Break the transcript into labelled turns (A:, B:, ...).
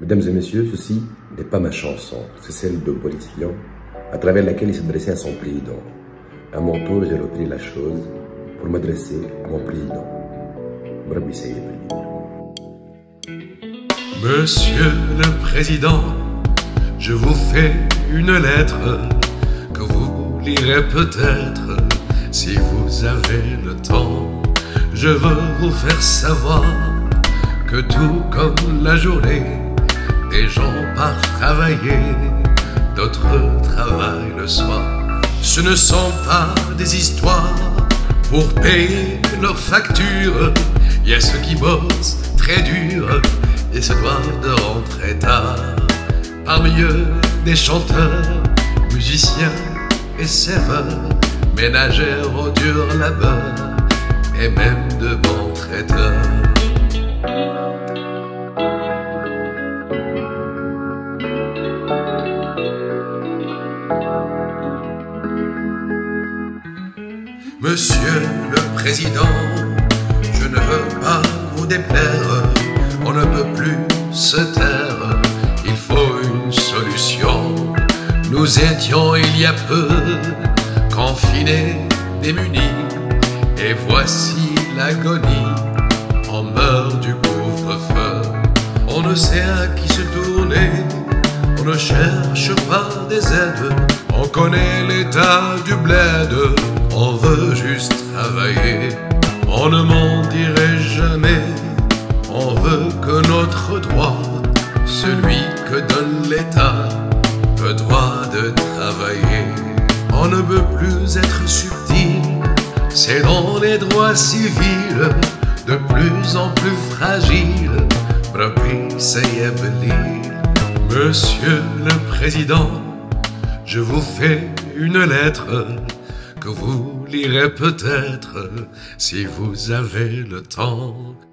A: Mesdames et messieurs, ceci n'est pas ma chanson, c'est celle de Boris Vian, à travers laquelle il s'adressait à son président. À mon tour, j'ai repris la chose pour m'adresser à mon président.
B: Monsieur le Président, je vous fais une lettre que vous lirez peut-être si vous avez le temps. Je veux vous faire savoir que tout comme la journée, des gens partent travailler, d'autres travaillent le soir. Ce ne sont pas des histoires pour payer leurs factures. Il y a ceux qui bossent très dur et se doivent de rentrer tard. Parmi eux, des chanteurs, musiciens et serveurs, ménagères au dur labeur et même de bons traiteurs. Monsieur le Président, je ne veux pas vous déplaire, on ne peut plus se taire, il faut une solution. Nous étions il y a peu confinés, démunis, et voici l'agonie, on meurt du couvre-feu. On ne sait à qui se tourner, on ne cherche pas des aides, on connaît l'état du bled, on veut juste travailler. On ne m'en dirait jamais, on veut que notre droit, celui que donne l'État, le droit de travailler. On ne veut plus être subtil, c'est dans les droits civils, de plus en plus fragiles. Monsieur le Président, je vous fais une lettre que vous lirez peut-être si vous avez le temps.